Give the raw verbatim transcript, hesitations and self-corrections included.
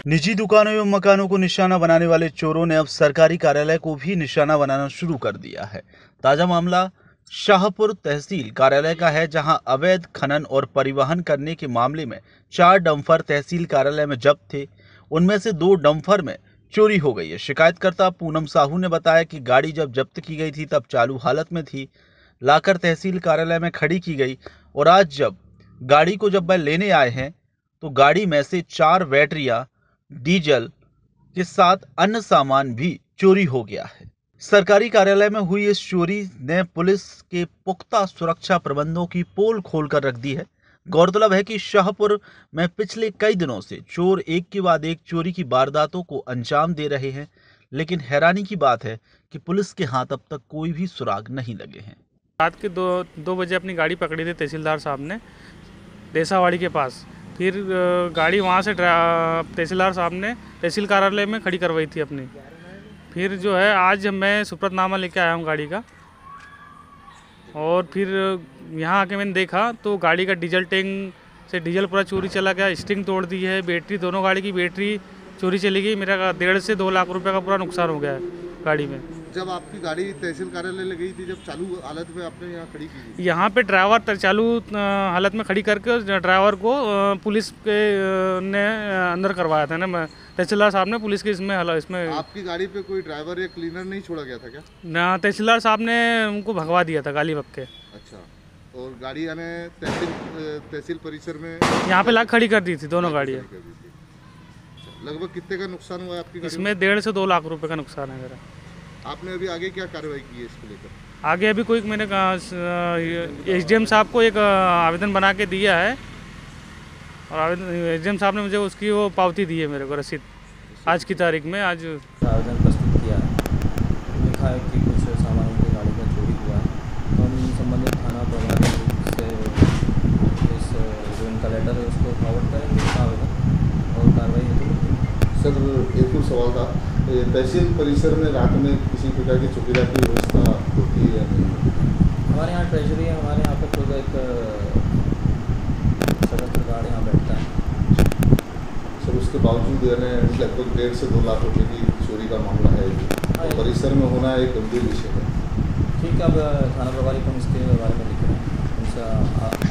निजी दुकानों एवं मकानों को निशाना बनाने वाले चोरों ने अब सरकारी कार्यालय को भी निशाना बनाना शुरू कर दिया है। ताजा मामला शाहपुर तहसील कार्यालय का है, जहां अवैध खनन और परिवहन करने के मामले में चार डंपर तहसील कार्यालय में जब्त थे। उनमें से दो डंपर में चोरी हो गई है। शिकायतकर्ता पूनम साहू ने बताया कि गाड़ी जब जब्त की गई थी तब चालू हालत में थी, लाकर तहसील कार्यालय में खड़ी की गई और आज जब गाड़ी को जब वह लेने आए हैं तो गाड़ी में से चार बैटरियां, डीजल के साथ अन्य सामान भी चोरी हो गया है। सरकारी कार्यालय में हुई इस चोरी ने पुलिस के पुख्ता सुरक्षा प्रबंधों की पोल खोलकर रख दी है। गौरतलब है कि शाहपुर में पिछले कई दिनों से चोर एक के बाद एक चोरी की वारदातों को अंजाम दे रहे हैं, लेकिन हैरानी की बात है कि पुलिस के हाथ अब तक कोई भी सुराग नहीं लगे हैं। रात के दो दो बजे अपनी गाड़ी पकड़ी थी तहसीलदार साहब ने देसावाड़ी के पास। फिर गाड़ी वहाँ से तहसीलदार साहब ने तहसील कार्यालय में खड़ी करवाई थी अपनी। फिर जो है आज मैं सुप्रतनामा लेके आया हूँ गाड़ी का, और फिर यहाँ आके मैंने देखा तो गाड़ी का डीजल टैंक से डीजल पूरा चोरी चला गया, स्टिंग तोड़ दी है, बैटरी दोनों गाड़ी की बैटरी चोरी चली गई। मेरा डेढ़ से दो लाख रुपए का पूरा नुकसान हो गया है गाड़ी में। जब आपकी गाड़ी तहसील कार्यालय ले गई थी, जब चालू हालत में आपने यहाँ खड़ी की थी? यहाँ पे ड्राइवर चालू हालत में खड़ी करके ड्राइवर को पुलिस के ने अंदर करवाया था ना, तहसीलदार साहब ने पुलिस के इसमें इसमें आपकी गाड़ी पे कोई ड्राइवर या क्लीनर नहीं छोड़ा गया था क्या? ना, तहसीलदार साहब ने उनको भगवा दिया था गाली बक के। अच्छा, और गाड़ी यानी तहसील तहसील परिसर में यहाँ पे लाख खड़ी कर दी थी दोनों गाड़ियाँ। लगभग कितने का नुकसान हुआ है आपकी गाड़ी? इसमें डेढ़ से दो लाख रुपए का नुकसान है मेरा। आपने अभी आगे क्या कार्रवाई की है इसको लेकर? आगे अभी कोई मैंने एसडीएम साहब को एक आवेदन बना के दिया है, और आवेदन एसडीएम साहब ने मुझे उसकी वो पावती दी है मेरे को, रसीद आज की तारीख में। आज आवेदन प्रस्तुत किया है, लिखा है कि कुछ सामान उनकी गाड़ी का चोरी हुआ है, तो हम संबंधित थाना प्रभारी से इस जो इनका लेटर है उसको फॉरवर्ड करेंगे आवेदन और कार्रवाई होगी। सर, एक और सवाल था, तहसील परिसर में रात में किसी प्रकार की चौकीदार की व्यवस्था होती है या नहीं? हमारे यहाँ ट्रेजरी है, हमारे यहाँ पर खुद एक सदस्य गार्ड यहाँ बैठता है। सर, उसके बावजूद लगभग डेढ़ से दो लाख रुपए की चोरी का मामला है, तो परिसर में होना एक गंभीर विषय है। ठीक है, अब थाना प्रभारी को हम इसके बारे में लिख रहे हैं, उनसे